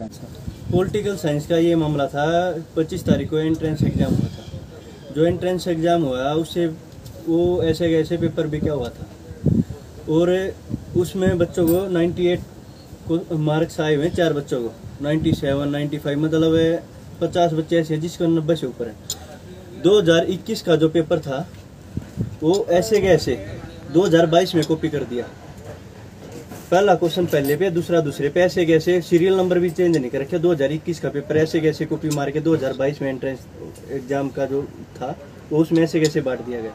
Political science का ये मामला था। 25 तारीख को एंट्रेंस एग्ज़ाम हुआ था। जो एंट्रेंस एग्ज़ाम हुआ उससे वो ऐसे पेपर भी क्या हुआ था और उसमें बच्चों को 98 को मार्क्स आए हुए, 4 बच्चों को 97, 95, मतलब 50 बच्चे ऐसे हैं जिसको 90 से ऊपर है। 2021 का जो पेपर था वो ऐसे 2022 में कॉपी कर दिया। पहला क्वेश्चन पहले पे, दूसरा दूसरे पे, ऐसे सीरियल नंबर भी चेंज नहीं कर रखे। 2021 का पेपर ऐसे कॉपी मार के 2022 में एंट्रेंस एग्जाम का जो था वो उसमें ऐसे बांट दिया गया।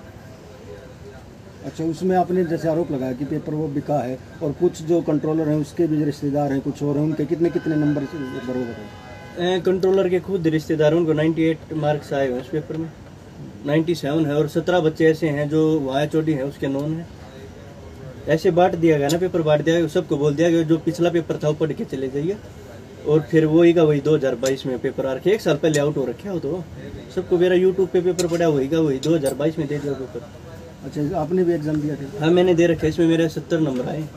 अच्छा, उसमें आपने जैसे आरोप लगाया कि पेपर वो बिका है और कुछ जो कंट्रोलर हैं उसके भी रिश्तेदार हैं, कुछ और हैं, उनके कितने नंबर बराबर है? कंट्रोलर के खुद रिश्तेदार, उनको 98 मार्क्स आए हुए इस पेपर में, 97 है और 17 बच्चे ऐसे हैं जो वहाँ HOD हैं उसके नॉन है। ऐसे बांट दिया गया ना, पेपर बांट दिया गया, सबको बोल दिया गया जो पिछला पेपर था वो पढ़ के चले जाइए और फिर वही का वही 2022 में पेपर आ रखे। 1 साल पहले आउट हो रखे हो तो सबको मेरा यूट्यूब पे पेपर पड़ा वही का वही 2022 में दे दिया पेपर। अच्छा, आपने भी एग्जाम दिया था? हाँ, मैंने दे रखा है, इसमें मेरे 70 नंबर आए।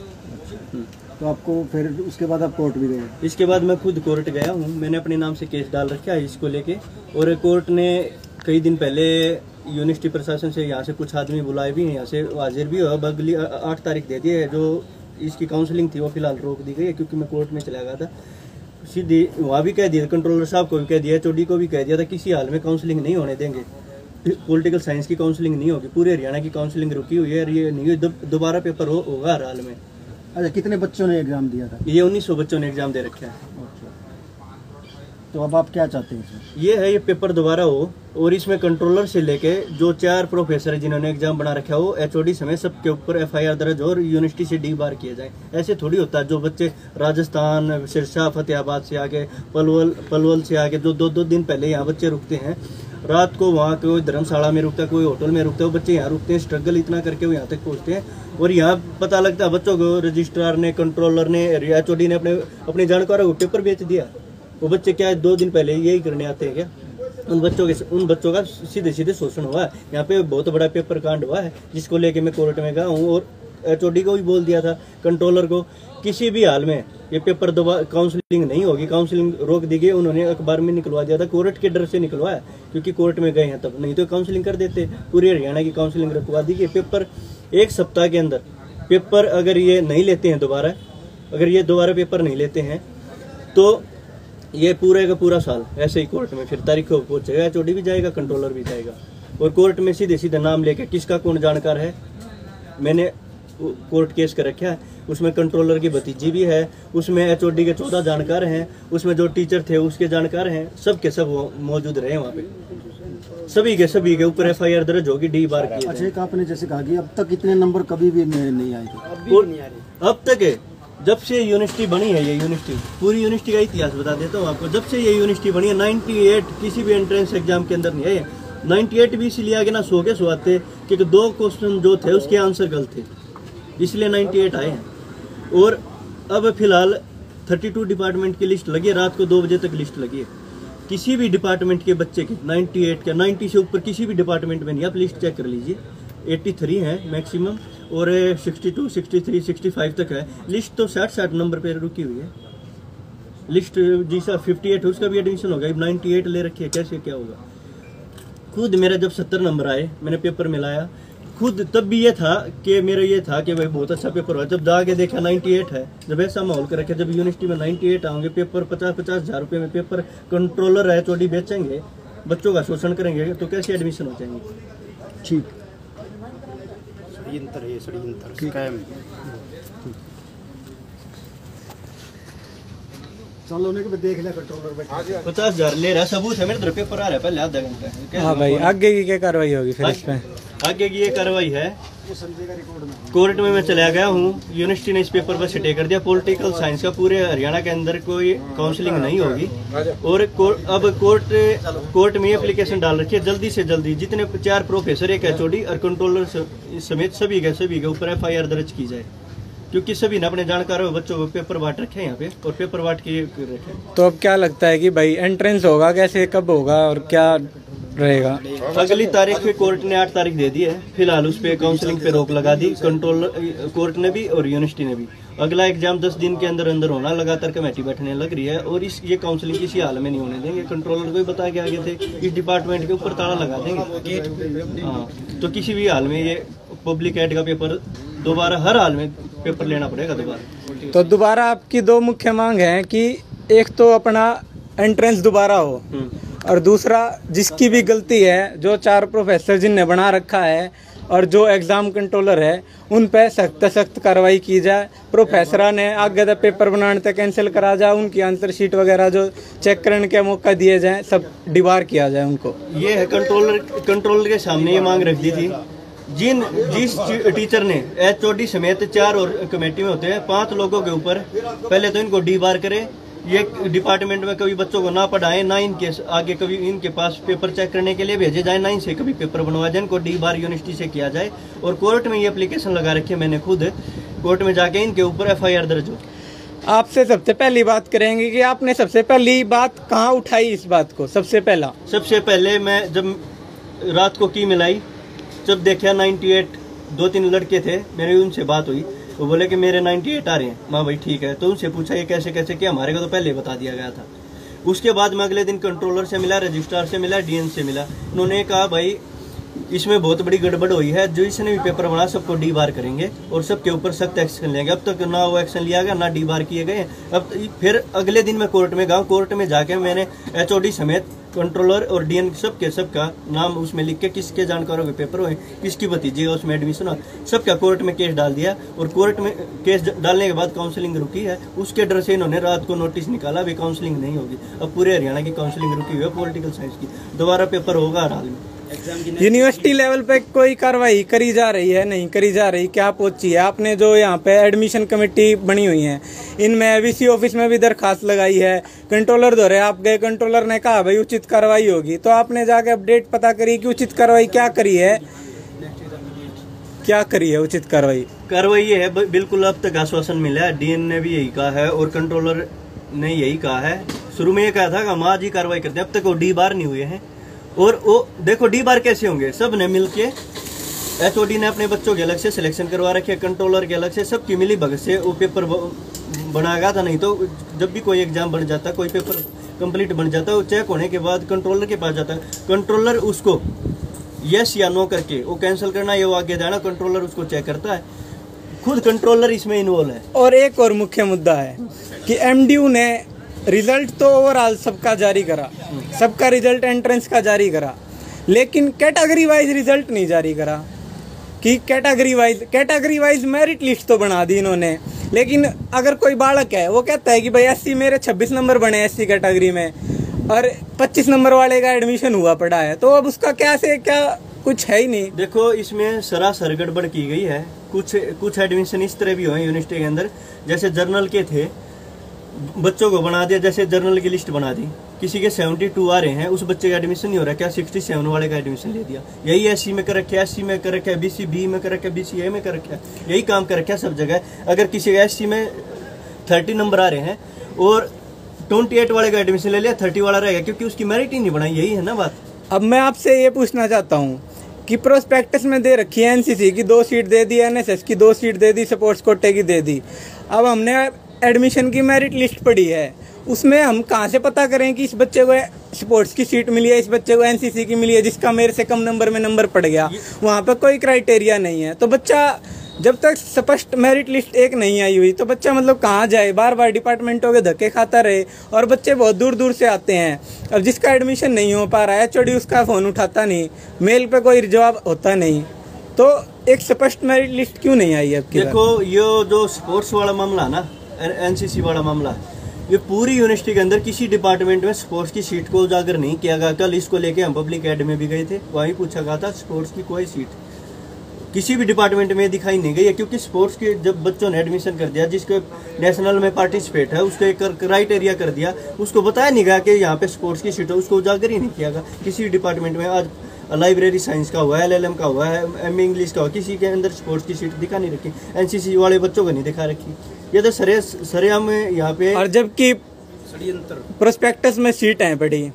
तो आपको फिर उसके बाद आप कोर्ट भी गए? इसके बाद मैं खुद कोर्ट गया हूँ। मैंने अपने नाम से केस डाल रखा है इसको लेके और कोर्ट ने कई दिन पहले यूनिवर्सिटी प्रशासन से यहाँ से कुछ आदमी बुलाए भी हैं, यहाँ से हाजिर भी हुआ। अगली 8 तारीख दे दी है। जो इसकी काउंसलिंग थी वो फिलहाल रोक दी गई है क्योंकि मैं कोर्ट में चला गया था। सीधी वहाँ भी कह दिया, कंट्रोलर साहब को भी कह दिया, HOD को भी कह दिया था किसी हाल में काउंसलिंग नहीं होने देंगे। पॉलिटिकल साइंस की काउंसलिंग नहीं होगी, पूरे हरियाणा की काउंसलिंग रुकी हुई है। ये नहीं दोबारा पेपर होगा हर हाल में। अच्छा, कितने बच्चों ने एग्जाम दिया था? ये 1900 बच्चों ने एग्जाम दे रखे हैं। तो अब आप क्या चाहते हैं इसमें? ये है, ये पेपर दोबारा हो और इसमें कंट्रोलर से लेके जो 4 प्रोफेसर जिन्होंने एग्जाम बना रखा हो HOD समेत सबके ऊपर FIR दर्ज हो और यूनिवर्सिटी से डीबार किया जाए। ऐसे थोड़ी होता है जो बच्चे राजस्थान, सिरसा, फतेहाबाद से आके, पलवल से आके जो 2-2 दिन पहले यहाँ बच्चे रुकते हैं, रात को वहाँ कोई धर्मशाला में रुकता है, कोई होटल में रुकता है, वो बच्चे यहाँ रुकते हैं, स्ट्रगल इतना करके वो यहाँ तक पहुँचते हैं और यहाँ पता लगता है बच्चों को रजिस्ट्रार ने, कंट्रोलर ने, HOD ने अपने जानकारों को पेपर बेच दिया। वो बच्चे क्या है 2 दिन पहले यही करने आते हैं क्या? उन बच्चों का सीधे शोषण हुआ है। यहाँ पे बहुत बड़ा पेपर कांड हुआ है जिसको लेके मैं कोर्ट में गया हूँ और HOD को भी बोल दिया था, कंट्रोलर को, किसी भी हाल में ये पेपर दोबारा काउंसलिंग नहीं होगी, काउंसलिंग रोक दी गई। उन्होंने अखबार में निकलवा दिया था, कोर्ट के डर से निकलवाया क्योंकि कोर्ट में गए हैं तब, नहीं तो काउंसलिंग कर देते। पूरे हरियाणा की काउंसलिंग रुकवा दी गई। पेपर 1 सप्ताह के अंदर पेपर अगर ये नहीं लेते हैं दोबारा, अगर ये दोबारा पेपर नहीं लेते हैं तो ये पूरे का पूरा साल ऐसे ही कोर्ट में फिर तारीख को पहुंचेगा। HOD भी जाएगा, कंट्रोलर भी जाएगा और कोर्ट में सीधे नाम लेके किसका कौन जानकार है। मैंने कोर्ट केस कर रखा है, उसमें कंट्रोलर की भतीजी भी है, उसमें HOD के 14 जानकार हैं, उसमें जो टीचर थे उसके जानकार हैं, सबके सब मौजूद रहे वहाँ पे। सभी के ऊपर FIR दर्ज होगी, डीबार की। अच्छा, एक आपने जैसे कहा कि अब तक इतने नंबर कभी भी नहीं आए थे? अब तक है, जब से यूनिवर्सिटी बनी है, ये यूनिवर्सिटी, पूरी यूनिवर्सिटी का इतिहास बता देता हूँ आपको। जब से ये यूनिवर्सिटी बनी है 98 किसी भी एंट्रेंस एग्जाम के अंदर नहीं है। 98 भी इसलिए आगे ना 100 के 100 आते क्योंकि 2 क्वेश्चन जो थे उसके आंसर गलत थे, इसलिए 98 आए हैं। और अब फिलहाल 32 डिपार्टमेंट की लिस्ट लगी है, रात को 2 बजे तक लिस्ट लगी है। किसी भी डिपार्टमेंट के बच्चे की 98 का 90 से ऊपर किसी भी डिपार्टमेंट में नहीं। आप लिस्ट चेक कर लीजिए, 83 है मैक्सिमम और 62, 63, 65 तक है। लिस्ट तो 60 नंबर पे रुकी हुई है। लिस्ट जिसका 58 है उसका भी एडमिशन होगा, 98 ले रखी है, कैसे क्या होगा? खुद मेरा जब 70 नंबर आए, मैंने पेपर मिलाया खुद, तब भी ये था कि मेरा ये था कि भाई बहुत अच्छा पेपर हुआ। जब जाके देखा 98 है, जब ऐसा माहौल कर रखे, जब यूनिवर्सिटी में 98 आएंगे, पेपर 50-50 हज़ार रुपये में पेपर कंट्रोलर है, HOD बेचेंगे, बच्चों का शोषण करेंगे तो कैसे एडमिशन हो जाएंगे? ठीक, चलो देख लिया कंट्रोलर 50,000 ले रहा, सबूत है मेरे तरफ, पेपर आ रहा है पहले आधा घंटा। हाँ भाई, आगे की क्या कार्रवाई होगी फिर इसमें? आगे की ये कार्रवाई है, कोर्ट में मैं चला गया हूँ। यूनिवर्सिटी ने इस पेपर पर स्टे कर दिया। पॉलिटिकल साइंस का पूरे हरियाणा के अंदर कोई काउंसलिंग नहीं होगी और अब कोर्ट में एप्लीकेशन डाल रखी है जल्दी से जल्दी जितने 4 प्रोफेसर, एक HOD और कंट्रोलर समेत सभी के ऊपर FIR दर्ज की जाए क्योंकि सभी ने अपने जानकारों बच्चों को पेपर बांट रखे हैं यहाँ पे और पेपर बांट के रखे। तो अब क्या लगता है कि भाई एंट्रेंस होगा कैसे, कब होगा और क्या रहेगा? अगली तारीख पे कोर्ट ने 8 तारीख दे दी है। फिलहाल उस पे काउंसलिंग पे रोक लगा दी, कंट्रोल कोर्ट ने भी और यूनिवर्सिटी ने भी। अगला एग्जाम 10 दिन के अंदर अंदर होना, लगातार कमेटी बैठने लग रही है और ये काउंसलिंग किसी हाल में नहीं होने देंगे। कंट्रोलर को ही बता के आगे थे इस डिपार्टमेंट के ऊपर ताला लगा देंगे। हाँ, तो किसी भी हाल में ये पब्लिक एड का पेपर दोबारा, हर हाल में पेपर लेना पड़ेगा दोबारा। तो दोबारा आपकी दो मुख्य मांग है कि एक तो अपना एंट्रेंस दोबारा हो, और दूसरा जिसकी भी गलती है, जो 4 प्रोफेसर जिनने बना रखा है और जो एग्जाम कंट्रोलर है, उन पे सख्त कार्रवाई की जाए। प्रोफेसर ने आगे तक पेपर बनाने तक कैंसिल करा जाए, उनकी आंसर शीट वगैरह जो चेक करने के मौका दिए जाए, सब डिबार किया जाए उनको। ये है कंट्रोलर के सामने ये मांग रख दी थी। जिस टीचर ने HOD समेत 4 और कमेटी में होते हैं 5 लोगों के ऊपर, पहले तो इनको डिबार करे, ये डिपार्टमेंट में कभी बच्चों को ना पढ़ाए, ना इनके आगे कभी इनके पास पेपर चेक करने के लिए भेजे जाए, ना इनसे कभी पेपर बनवाया जाए, इनको डिबार यूनिवर्सिटी से किया जाए। और कोर्ट में ये एप्लीकेशन लगा रखी है मैंने खुद, कोर्ट में जाके इनके ऊपर FIR दर्ज हो। आपसे सबसे पहली बात करेंगे कि आपने सबसे पहली बात कहाँ उठाई इस बात को? सबसे पहले मैं जब रात को की मिलाई, जब देखा 98, 2-3 लड़के थे, मेरी उनसे बात हुई, वो बोले कि मेरे 98 आ रहे हैं। माँ भाई ठीक है। तो उनसे पूछा ये कैसे किया, हमारे को तो पहले बता दिया गया था। उसके बाद मैं अगले दिन कंट्रोलर से मिला, रजिस्ट्रार से मिला, DN से मिला। उन्होंने कहा भाई इसमें बहुत बड़ी गड़बड़ हुई है, जो इसने भी पेपर बना सबको डिबार करेंगे और सबके ऊपर सख्त एक्शन लेंगे। अब तक ना वो एक्शन लिया गया, ना डिबार किए गए। अब फिर अगले दिन मैं कोर्ट में गया, कोर्ट में जाके मैंने HOD समेत कंट्रोलर और DN सबका नाम उसमें लिख के, किसके जानकारों के पेपर हुए, किसकी भतीजी का उसमें एडमिशन हुआ, सबका कोर्ट में केस डाल दिया। और कोर्ट में केस डालने के बाद काउंसलिंग रुकी है। उसके डर से इन्होंने रात को नोटिस निकाला, अभी काउंसलिंग नहीं होगी। अब पूरे हरियाणा की काउंसलिंग रुकी हुई है पॉलिटिकल साइंस की, दोबारा पेपर होगा हर हाल में। यूनिवर्सिटी लेवल पे कोई कार्रवाई करी जा रही है, नहीं करी जा रही, क्या पहुंची है? आपने जो यहाँ पे एडमिशन कमेटी बनी हुई है, इनमें VC ऑफिस में भी दरखास्त लगाई है, कंट्रोलर दौरे आप गए, कंट्रोलर ने कहा भाई उचित कार्रवाई होगी, तो आपने जाके अपडेट पता करी कि उचित कार्रवाई क्या करी है उचित कार्रवाई? ये है बिल्कुल, अब तक आश्वासन मिला है, DN ने भी यही कहा है और कंट्रोलर ने यही कहा है। शुरू में ये कहा था कि हम आज ही कार्रवाई करते हैं, अब तक वो डिबार नहीं हुए हैं। और वो देखो डिबार कैसे होंगे, सब ने मिलके, HOD ने अपने बच्चों के अलग से सिलेक्शन करवा रखे, कंट्रोलर के अलग से, सबकी मिली भगत से वो पेपर बनाया था। नहीं तो जब भी कोई एग्जाम बन जाता, कोई पेपर कंप्लीट बन जाता, वो चेक होने के बाद कंट्रोलर के पास जाता है, कंट्रोलर उसको यस या नो करके वो कैंसिल करना या वो आगे जाना, कंट्रोलर उसको चेक करता है, खुद कंट्रोलर इसमें इन्वॉल्व है। और एक और मुख्य मुद्दा है कि MDU ने रिजल्ट तो ओवरऑल सबका जारी करा, सबका रिजल्ट एंट्रेंस का जारी करा, लेकिन कैटेगरी वाइज रिजल्ट नहीं जारी करा। कि कैटेगरी वाइज मेरिट लिस्ट तो बना दी इन्होंने, लेकिन अगर कोई बालक है वो कहता है कि भाई SC मेरे 26 नंबर बने SC कैटेगरी में और 25 नंबर वाले का एडमिशन हुआ पड़ा है, तो अब उसका क्या कुछ है ही नहीं। देखो इसमें सरासर गड़बड़ की गई है। कुछ एडमिशन इस तरह भी हुए यूनिवर्सिटी के अंदर, जैसे जर्नल के थे, बच्चों को बना दिया, जैसे जर्नल की लिस्ट बना दी, किसी के 72 आ रहे हैं, उस बच्चे का एडमिशन नहीं हो रहा, क्या 67 वाले का एडमिशन ले दिया। यही SC में कर रखे, SC में कर रखे, BC B में कर रखे, BCA में कर रखे, यही काम कर रखे सब जगह। अगर किसी का SC में 30 नंबर आ रहे हैं और 28 वाले का एडमिशन ले लिया, 30 वाला रहेगा, क्योंकि उसकी मेरिट ही नहीं बनाई। यही है ना बात। अब मैं आपसे ये पूछना चाहता हूँ कि प्रोस्पेक्टस में दे रखी है NCC की 2 सीट दे दी, NSS की 2 सीट दे दी, स्पोर्ट्स कोटे की दे दी। अब हमने एडमिशन की मेरिट लिस्ट पड़ी है, उसमें हम कहाँ से पता करें कि इस बच्चे को स्पोर्ट्स की सीट मिली है, इस बच्चे को NCC की मिली है, जिसका मेरे से कम नंबर में नंबर पड़ गया? वहाँ पे कोई क्राइटेरिया नहीं है। तो बच्चा जब तक स्पष्ट मेरिट लिस्ट एक नहीं आई हुई, तो बच्चा मतलब कहाँ जाए? बार बार डिपार्टमेंटों के धक्के खाता रहे, और बच्चे बहुत दूर दूर से आते हैं। अब जिसका एडमिशन नहीं हो पा रहा है, HOD उसका फ़ोन उठाता नहीं, मेल पे कोई जवाब होता नहीं, तो एक स्पष्ट मेरिट लिस्ट क्यों नहीं आई है? देखो ये जो स्पोर्ट्स वाला मामला ना, NCC वाला मामला, ये पूरी यूनिवर्सिटी के अंदर किसी डिपार्टमेंट में स्पोर्ट्स की सीट को उजागर नहीं किया गया। कल इसको लेके हम पब्लिक एड में भी गए थे, वहीं पूछा गया था स्पोर्ट्स की कोई सीट किसी भी डिपार्टमेंट में दिखाई नहीं गई है। क्योंकि स्पोर्ट्स के जब बच्चों ने एडमिशन कर दिया, जिसको नेशनल में पार्टिसिपेट है, उसको एक क्राइटेरिया कर दिया, उसको बताया नहीं गया कि यहाँ पे स्पोर्ट्स की सीट है, उसको उजागर ही नहीं किया गया किसी डिपार्टमेंट में। आज लाइब्रेरी साइंस का हुआ है, LLM का हुआ है, MA इंग्लिश का हुआ, किसी के अंदर स्पोर्ट्स की सीट दिखा नहीं रखी, NCC वाले बच्चों को नहीं दिखा रखी। ये तो सरेआम यहाँ पे, और जबकि प्रोस्पेक्टस में सीट है पड़ी,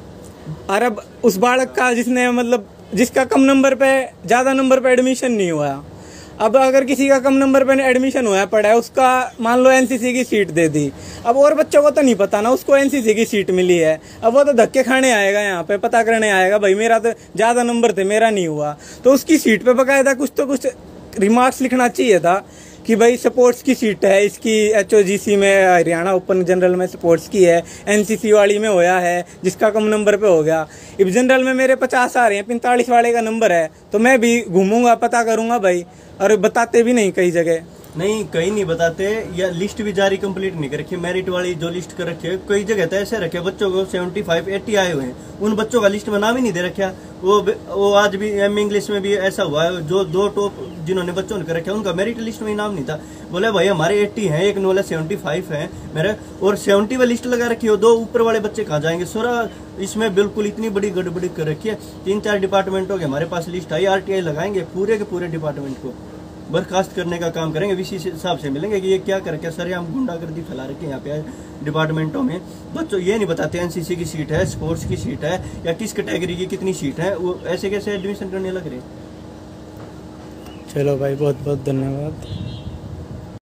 और अब उस बालक का जिसने मतलब जिसका कम नंबर पे, ज़्यादा नंबर पे एडमिशन नहीं हुआ, अब अगर किसी का कम नंबर पर एडमिशन हुआ पड़ा है, उसका मान लो एनसीसी की सीट दे दी, अब और बच्चों को तो नहीं पता ना उसको एनसीसी की सीट मिली है, अब वो तो धक्के खाने आएगा, यहाँ पे पता करने आएगा भाई मेरा तो ज़्यादा नंबर थे, मेरा नहीं हुआ। तो उसकी सीट पे बकायदा कुछ रिमार्क्स लिखना चाहिए था कि भाई स्पोर्ट्स की सीट है, इसकी HOGC में हरियाणा ओपन जनरल में स्पोर्ट्स की है, NCC वाली में होया है जिसका कम नंबर पे हो गया। अब जनरल में मेरे 50 आ रहे हैं, 45 वाले का नंबर है, तो मैं भी घूमूंगा, पता करूंगा भाई। और बताते भी नहीं कई जगह, नहीं कहीं नहीं बताते, या लिस्ट भी जारी कंप्लीट नहीं कर रखी, मेरिट वाली जो लिस्ट कर रखी है। कई जगह तो ऐसे रखे बच्चों को 75 80 आए हुए हैं, उन बच्चों का लिस्ट में नाम ही नहीं दे रखा। वो आज भी M इंग्लिश में भी ऐसा हुआ है, जो 2 टॉप जिन्होंने बच्चों ने कर रखे उनका मेरिट लिस्ट में नाम नहीं था। बोले भाई हमारे 80 हैं, एक ने बोला 75 है मेरे, और 70 वाली लिस्ट लगा रखी हो, 2 ऊपर वाले बच्चे कहाँ जाएंगे। सोरा इसमें बिल्कुल इतनी बड़ी गड़बड़ी कर रखी है। 3-4 डिपार्टमेंटों के हमारे पास लिस्ट आई, RTI लगाएंगे, पूरे के पूरे डिपार्टमेंट को बर्खास्त करने का काम करेंगे। इसी हिसाब से मिलेंगे कि ये क्या करके सर हम गुंडागर्दी फैला रखे हैं यहाँ पे डिपार्टमेंटों में। बच्चों ये नहीं बताते NCC की सीट है, स्पोर्ट्स की सीट है, या किस कैटेगरी की कितनी सीट है, वो ऐसे कैसे एडमिशन करने लग रहे हैं। चलो भाई बहुत बहुत धन्यवाद।